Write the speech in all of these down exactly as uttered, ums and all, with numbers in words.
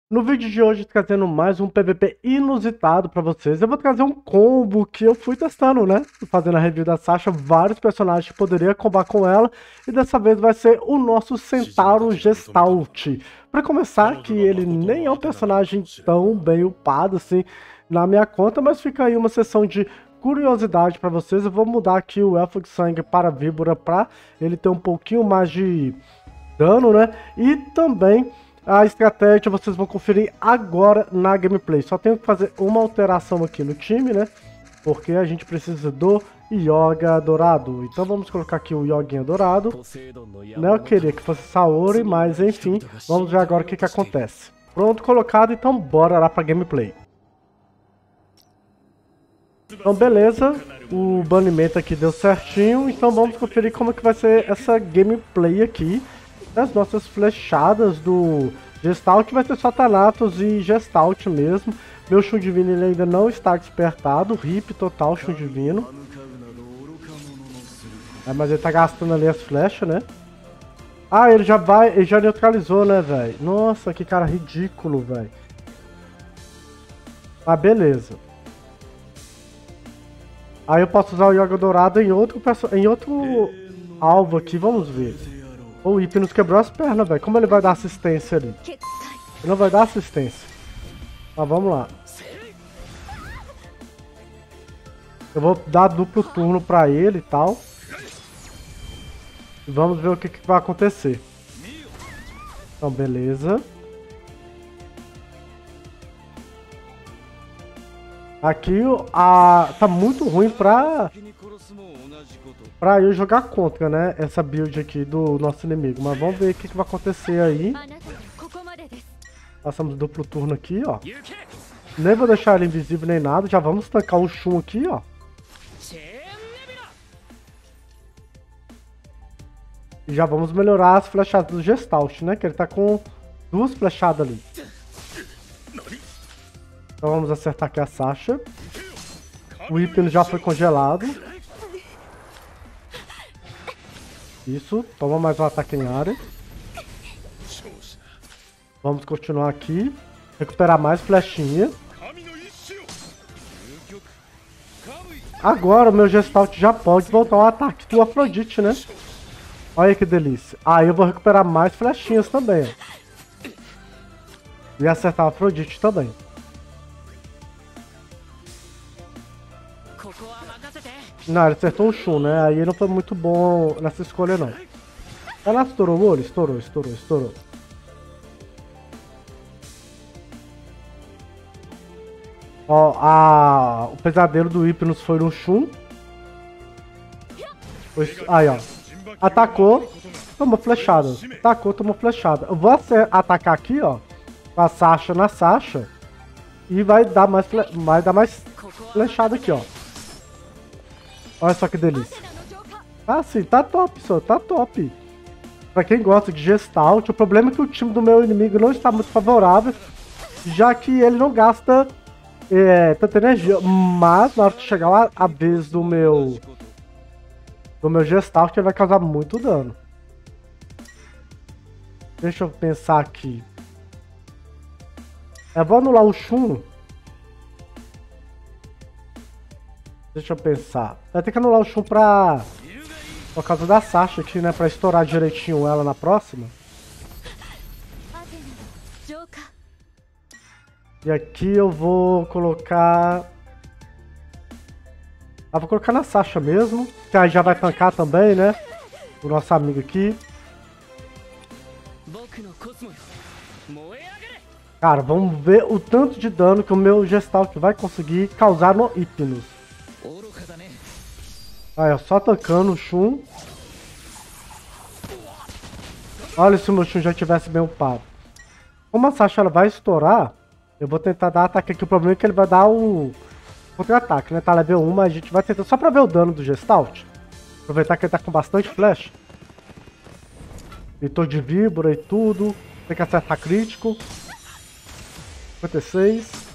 No vídeo de hoje, trazendo mais um P V P inusitado pra vocês. Eu vou trazer um combo que eu fui testando, né? Fazendo a review da Sasha, vários personagens que poderia combar com ela. E dessa vez vai ser o nosso Centauro Gestalt. Pra começar, que ele nem é um personagem tão bem upado assim na minha conta, mas fica aí uma sessão de curiosidade pra vocês. Eu vou mudar aqui o Elfo de Sangue para Víbora pra ele ter um pouquinho mais de dano, né? E também a estratégia vocês vão conferir agora na gameplay. Só tenho que fazer uma alteração aqui no time, né? Porque a gente precisa do Yoga Dourado. Então vamos colocar aqui o Yoguinha Dourado. Né? Eu queria que fosse Saori, mas enfim, vamos ver agora o que, que acontece. Pronto, colocado, então bora lá pra gameplay. Então beleza, o banimento aqui deu certinho. Então vamos conferir como que vai ser essa gameplay aqui. As nossas flechadas do Gestalt vai ser só Thanatos e Gestalt mesmo. Meu Shun Divino ele ainda não está despertado, rip total Shun Divino. É, mas ele tá gastando ali as flechas, né? Ah, ele já vai, ele já neutralizou, né, velho? Nossa, que cara ridículo, velho. Ah, beleza. Aí eu posso usar o Yoga Dourado em outro, em outro alvo aqui, vamos ver. O Hypnos quebrou as pernas, velho. Como ele vai dar assistência ali? Ele não vai dar assistência. Mas vamos lá. Eu vou dar duplo turno pra ele e tal. E vamos ver o que, que vai acontecer. Então, beleza. Aqui a... tá muito ruim pra... pra eu jogar contra, né? Essa build aqui do nosso inimigo. Mas vamos ver o que, que vai acontecer aí. Passamos duplo turno aqui, ó. Nem vou deixar ele invisível nem nada. Já vamos tancar o Shun aqui, ó. E já vamos melhorar as flechadas do Gestalt, né? Que ele tá com duas flechadas ali. Então vamos acertar aqui a Sasha. O Hypnos já foi congelado. Isso, toma mais um ataque em área. Vamos continuar aqui. Recuperar mais flechinha. Agora o meu Gestalt já pode voltar ao ataque do Afrodite, né? Olha que delícia. Aí eu vou recuperar mais flechinhas também. Ó. E acertar o Afrodite também. Não, ele acertou o Shun, né? Aí não foi muito bom nessa escolha, não. Ela estourou o olho? Estourou, estourou, estourou. Ó, a... o pesadelo do Hypnos foi no Shun. Aí, ó. Atacou, tomou flechada. Atacou, tomou flechada. Eu vou atacar aqui, ó. Com a Sasha na Sasha. E vai dar mais, fle... vai dar mais flechada aqui, ó. Olha só que delícia. Ah, sim, tá top, só, tá top. Pra quem gosta de Gestalt, o problema é que o time do meu inimigo não está muito favorável, já que ele não gasta é, tanta energia. Mas na hora que chegar lá, a vez do meu do meu Gestalt, ele vai causar muito dano. Deixa eu pensar aqui. Eu vou anular o Shun. Deixa eu pensar. Vai ter que anular o Shun pra... por causa da Sasha aqui, né? Pra estourar direitinho ela na próxima. E aqui eu vou colocar... Ah, vou colocar na Sasha mesmo. Que aí já vai tancar também, né? O nosso amigo aqui. Cara, vamos ver o tanto de dano que o meu Gestalt vai conseguir causar no Hypnos. Aí, ó, só atacando o Shun. Olha se o meu Shun já tivesse bem upado. Como a Sasha ela vai estourar, eu vou tentar dar ataque aqui. O problema é que ele vai dar o contra-ataque, né? Tá level um, mas a gente vai tentar só pra ver o dano do Gestalt. Aproveitar que ele tá com bastante flash. Leitor de víbora e tudo. Tem que acertar crítico. cinquenta e seis.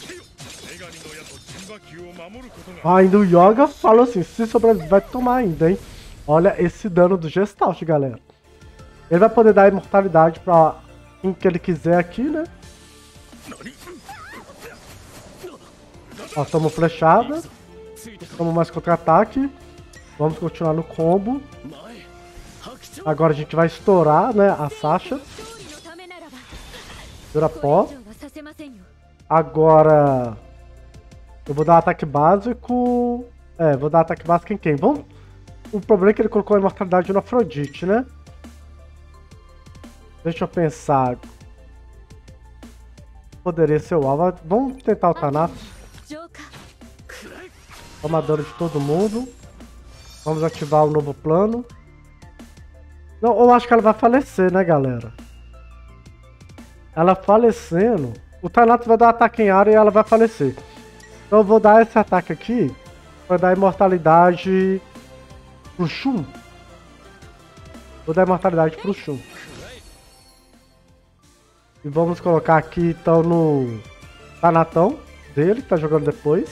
Ah, ainda o Yoga falou assim, se sobreviver vai tomar ainda, hein? Olha esse dano do Gestalt, galera. Ele vai poder dar imortalidade pra quem que ele quiser aqui, né? Ó, tamo flechada. Tamo mais contra-ataque. Vamos continuar no combo. Agora a gente vai estourar, né, a Sasha. Vira pó. Agora eu vou dar ataque básico. É, vou dar ataque básico em quem? Vamos... O problema é que ele colocou a imortalidade no Afrodite, né? Deixa eu pensar. Poderia ser o alvo. Vamos tentar o Thanatos. Toma dano de todo mundo. Vamos ativar o novo plano. Não, eu acho que ela vai falecer, né, galera? Ela falecendo, o Thanatos vai dar ataque em área e ela vai falecer. Então eu vou dar esse ataque aqui para dar imortalidade pro Shun. Vou dar imortalidade pro Shun. E vamos colocar aqui então no Thanatão dele, que tá jogando depois.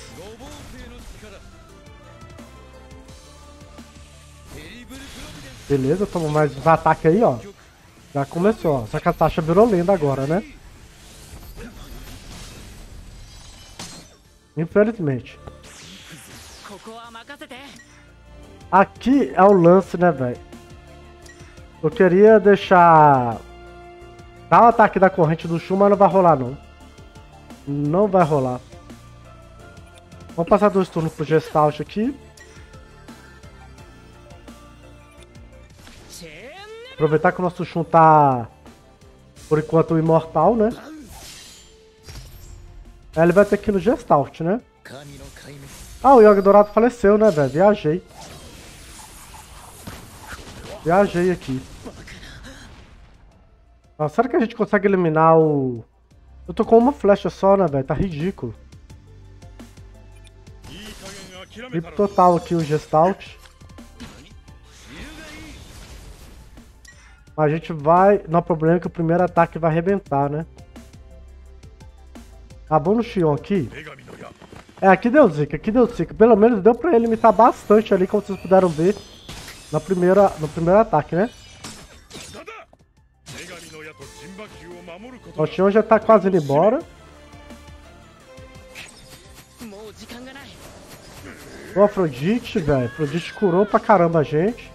Beleza, toma mais uns ataques aí, ó. Já começou, ó. Só que a Sasha virou lenda agora, né? Infelizmente. Aqui é o lance, né, velho? Eu queria deixar... Dar o ataque da corrente do Shun, mas não vai rolar, não. Não vai rolar. Vamos passar dois turnos pro Gestalt aqui. Aproveitar que o nosso Shun tá, por enquanto, imortal, né? Aí ele vai ter que ir no Gestalt, né? Ah, o Yoga Dourado faleceu, né, velho? Viajei. Viajei aqui. Ah, será que a gente consegue eliminar o... Eu tô com uma flecha só, né, velho? Tá ridículo. Rip total aqui o Gestalt. A gente vai... Não, o problema é que o primeiro ataque vai arrebentar, né? Acabou no Xion aqui. É, aqui deu zica, aqui deu zica. Pelo menos deu pra ele limitar bastante ali, como vocês puderam ver na primeira, no primeiro ataque, né? O Xion já tá quase indo embora. O Afrodite, velho. Afrodite curou pra caramba a gente.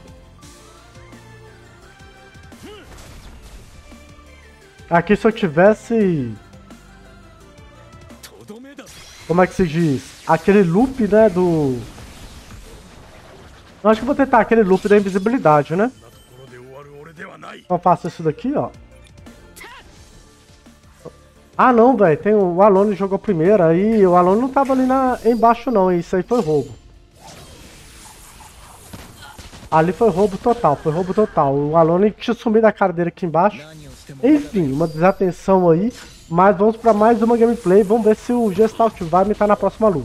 Aqui se eu tivesse... Como é que se diz? Aquele loop, né, do... Eu acho que vou tentar aquele loop da invisibilidade, né? Então eu faço isso daqui, ó. Ah não, velho, tem o, o Alone jogou primeiro, aí o Alone não tava ali na, embaixo não, isso aí foi roubo. Ali foi roubo total, foi roubo total. O Alone tinha sumido a cara dele aqui embaixo. Enfim, uma desatenção aí. Mas vamos para mais uma gameplay. Vamos ver se o Gestalt vai me estar na próxima luta.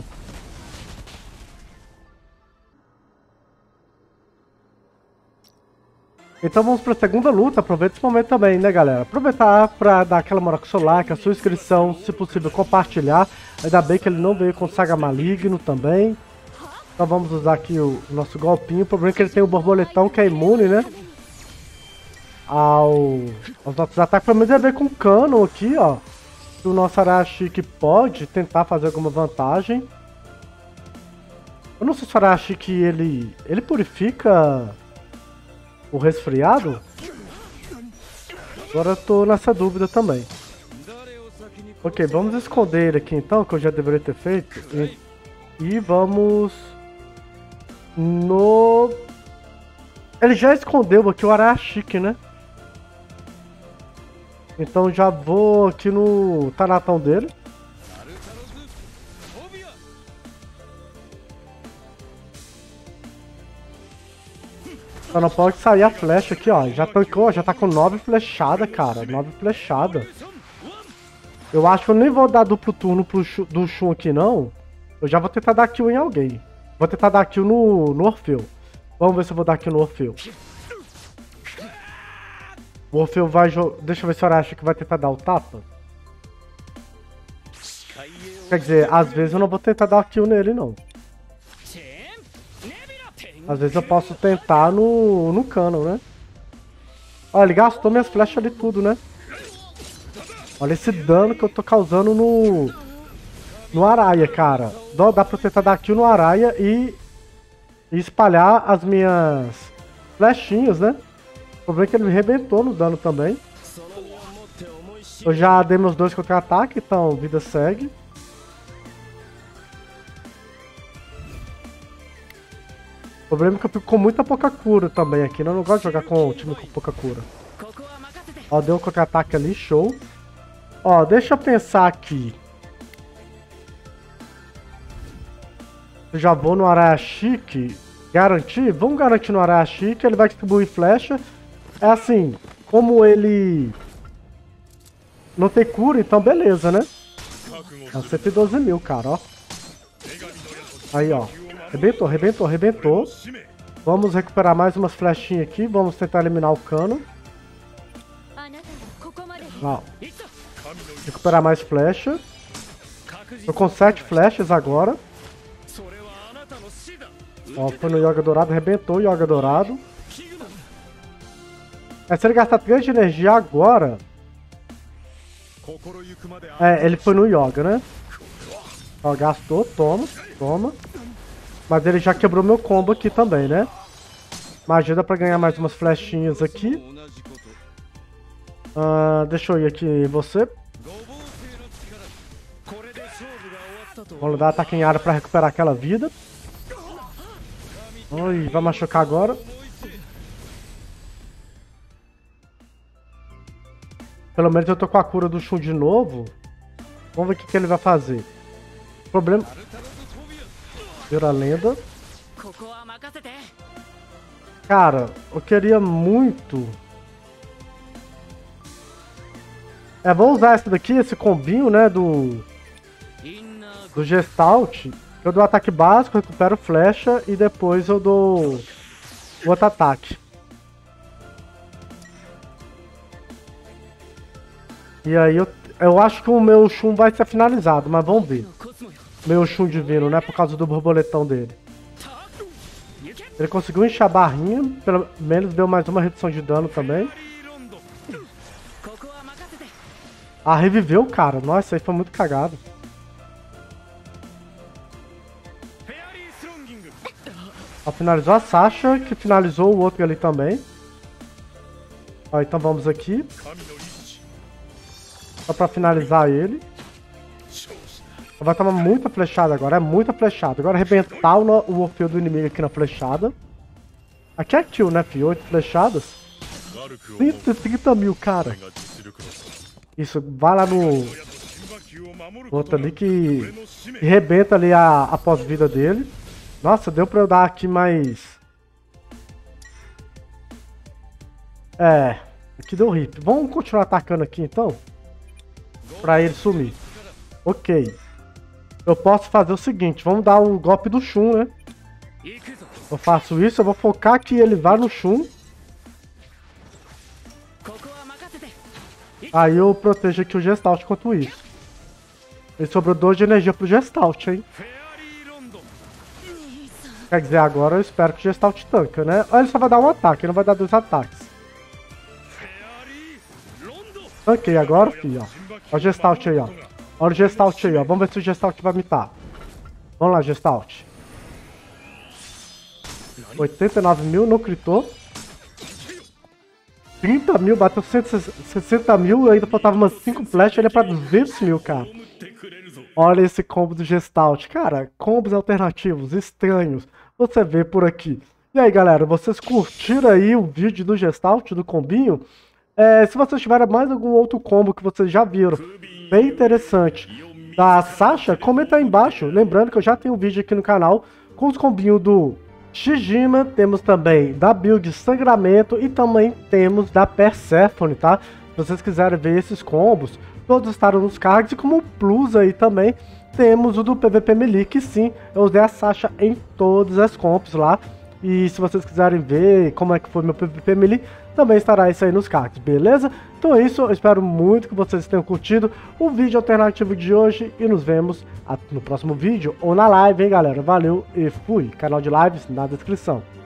Então vamos para a segunda luta. Aproveita esse momento também, né, galera? Aproveitar para dar aquela moral com o seu like, a sua inscrição, se possível compartilhar. Ainda bem que ele não veio com Saga Maligno também. Então vamos usar aqui o nosso golpinho. O problema é que ele tem o borboletão que é imune, né? Ao, aos nossos ataques. Pelo menos ele veio com o cano aqui, ó. O nosso Arashiki pode tentar fazer alguma vantagem. Eu não sei se o Arashiki ele, ele purifica o resfriado. Agora eu tô nessa dúvida também. Ok, vamos esconder ele aqui então, que eu já deveria ter feito. E, e vamos no... Ele já escondeu aqui o Arashiki, né? Então já vou aqui no Thanatão dele. Só não pode sair a flecha aqui, ó. Já tancou, já tá com nove flechadas, cara. Nove flechadas. Eu acho que eu nem vou dar duplo turno pro Shun, do Shun aqui, não. Eu já vou tentar dar kill em alguém. Vou tentar dar kill no, no Orfeu. Vamos ver se eu vou dar kill no Orfeu. O Orfeu vai jogar... Deixa eu ver se o Arashiki vai tentar dar o tapa. Quer dizer, às vezes eu não vou tentar dar kill nele, não. Às vezes eu posso tentar no, no cano, né? Olha, ele gastou minhas flechas ali tudo, né? Olha esse dano que eu tô causando no... No Araya, cara. Dá, dá pra tentar dar kill no Araya e... E espalhar as minhas... Flechinhas, né? O problema é que ele me arrebentou no dano também. Eu já dei meus dois contra-ataque, então vida segue. O problema é que eu fico com muita pouca cura também aqui, né? Eu não gosto de jogar com o time com pouca cura. Ó, deu um contra-ataque ali, show. Ó, deixa eu pensar aqui. Eu já vou no Arashi, garantir? Vamos garantir no Arashi, ele vai distribuir flecha. É assim, como ele não tem cura, então beleza, né? É cento e doze mil, cara, ó. Aí, ó. Arrebentou, arrebentou, arrebentou. Vamos recuperar mais umas flechinhas aqui. Vamos tentar eliminar o cano. Ó. Recuperar mais flecha. Tô com sete flechas agora. Ó, foi no Yoga Dourado, arrebentou o Yoga Dourado. É, se ele gastar três de energia agora... É, ele foi no Yoga, né? Ó, gastou, toma, toma. Mas ele já quebrou meu combo aqui também, né? Magia dá pra ganhar mais umas flechinhas aqui. Uh, deixa eu ir aqui em você. Vamos dar ataque em área pra recuperar aquela vida. Oi, vai machucar agora. Pelo menos eu tô com a cura do Shun de novo. Vamos ver o que, que ele vai fazer. O problema... Vira a lenda. Cara, eu queria muito... É, vou usar esse daqui, esse combinho, né, do... Do Gestalt. Eu dou ataque básico, recupero flecha e depois eu dou... o outro ataque. E aí eu, eu acho que o meu Shun vai ser finalizado, mas vamos ver. Meu Shun divino, né? Por causa do borboletão dele. Ele conseguiu encher a barrinha, pelo menos deu mais uma redução de dano também. Ah, reviveu, cara. Nossa, aí foi muito cagado. Ó, finalizou a Sasha, que finalizou o outro ali também. Ó, então vamos aqui. Só pra finalizar ele. Vai tomar muita flechada agora, é muita flechada. Agora arrebentar o, o Orfeu do inimigo aqui na flechada. Aqui é kill, né, filho? oito flechadas. cento e trinta mil, cara. Isso, vai lá no... outro ali que... que rebenta ali a, a pós-vida dele. Nossa, deu pra eu dar aqui mais... É... Aqui deu hip. Vamos continuar atacando aqui, então? Pra ele sumir. Ok. Eu posso fazer o seguinte, vamos dar o golpe do Shun, né? Eu faço isso, eu vou focar que ele vá no Shun. Aí eu protejo aqui o Gestalt enquanto isso. Ele sobrou dois de energia pro Gestalt, hein? Quer dizer, agora eu espero que o Gestalt tanca, né? Ou ele só vai dar um ataque, ele não vai dar dois ataques. Tanquei agora, filho, ó. Olha o Gestalt aí, ó. Olha o Gestalt aí, ó. Vamos ver se o Gestalt vai mitar. Vamos lá, Gestalt. oitenta e nove mil, não critou. trinta mil, bateu cento e sessenta mil, ainda faltava umas cinco flechas, ele é pra duzentos mil, cara. Olha esse combo do Gestalt. Cara, combos alternativos, estranhos. Você vê por aqui. E aí, galera, vocês curtiram aí o vídeo do Gestalt, do combinho? É, se vocês tiverem mais algum outro combo que vocês já viram, bem interessante, da Sasha, comenta aí embaixo. Lembrando que eu já tenho um vídeo aqui no canal com os combinhos do Shijima, temos também da build Sangramento e também temos da Persephone, tá? Se vocês quiserem ver esses combos, todos estarão nos cards, e como plus aí também, temos o do P V P Melee, que sim, eu usei a Sasha em todas as comps lá. E se vocês quiserem ver como é que foi meu P V P Melee, também estará isso aí nos cards, beleza? Então é isso, eu espero muito que vocês tenham curtido o vídeo alternativo de hoje e nos vemos no próximo vídeo ou na live, hein, galera? Valeu e fui! Canal de lives na descrição.